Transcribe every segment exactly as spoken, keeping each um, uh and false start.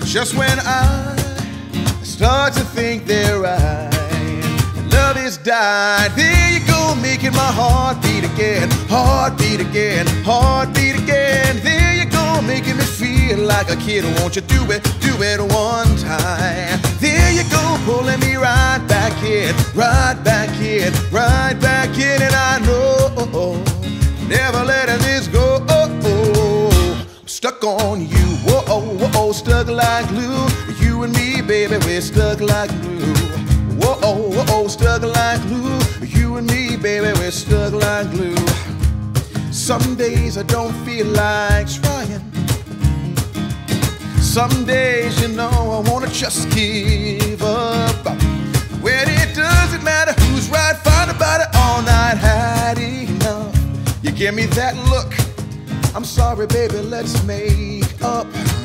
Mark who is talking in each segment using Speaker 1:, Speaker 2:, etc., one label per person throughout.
Speaker 1: Just when I start to think they're right, love is died. There you go, making my heart beat again, heart beat again, heart beat again. There you go, making me feel like a kid. Won't you do it, do it one time? There you go, pulling me right back in, right back in, right back in. And I know, never letting this go. I'm stuck on you, whoa, whoa, whoa, stuck like glue. You and me, baby, we're stuck like glue. Whoa, whoa, whoa, stuck like glue. You and me, baby, we're stuck like glue. Some days I don't feel like trying. Some days, you know, I wanna just give up. When it doesn't matter who's right, find about it all night, had enough. You give me that look, I'm sorry, baby, let's make up.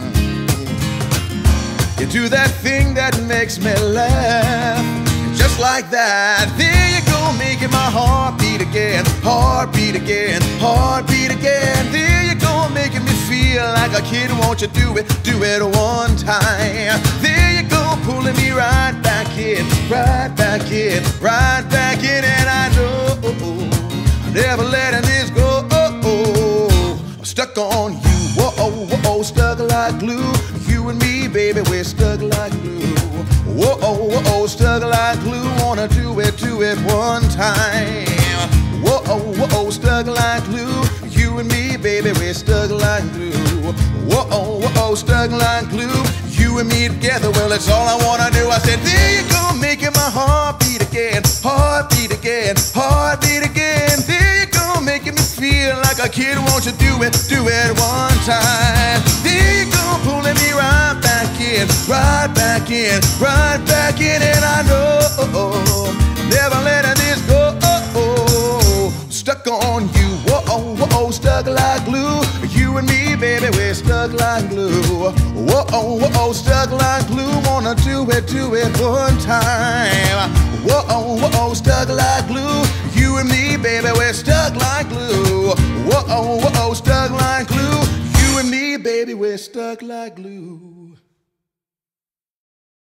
Speaker 1: You do that thing that makes me laugh. And just like that, there you go, making my heart beat again, heart beat again, heart beat again. There you go, making me feel like a kid. Won't you do it, do it one time? There you go, pulling me right back in, right back in, right back in. And I know, never letting this go. I'm stuck on you, whoa, whoa, whoa, stuck like glue. You and me, baby, we're stuck like glue. Whoa, whoa, whoa, stuck like glue. Wanna do it, do it one time. Whoa, whoa, stuck like glue. You and me, baby, we're stuck like glue. Whoa, whoa, stuck like glue. You and me together, well, that's all I wanna do. I said, there you go, making my heart beat again, heart beat again, heart beat again. There you go, making me feel like a kid. Won't you do it, do it one time? There you go, pulling me right back in, right back in, right back in. And I know, never letting this go. Stuck on you, whoa, whoa, stuck like glue. You and me, baby, we're stuck like glue. Whoa, whoa, stuck like glue. Wanna do it, do it one time. Whoa, whoa, stuck like glue. You and me, baby, we're stuck like glue. Whoa, whoa, stuck like glue. You and me, baby, we're stuck like glue.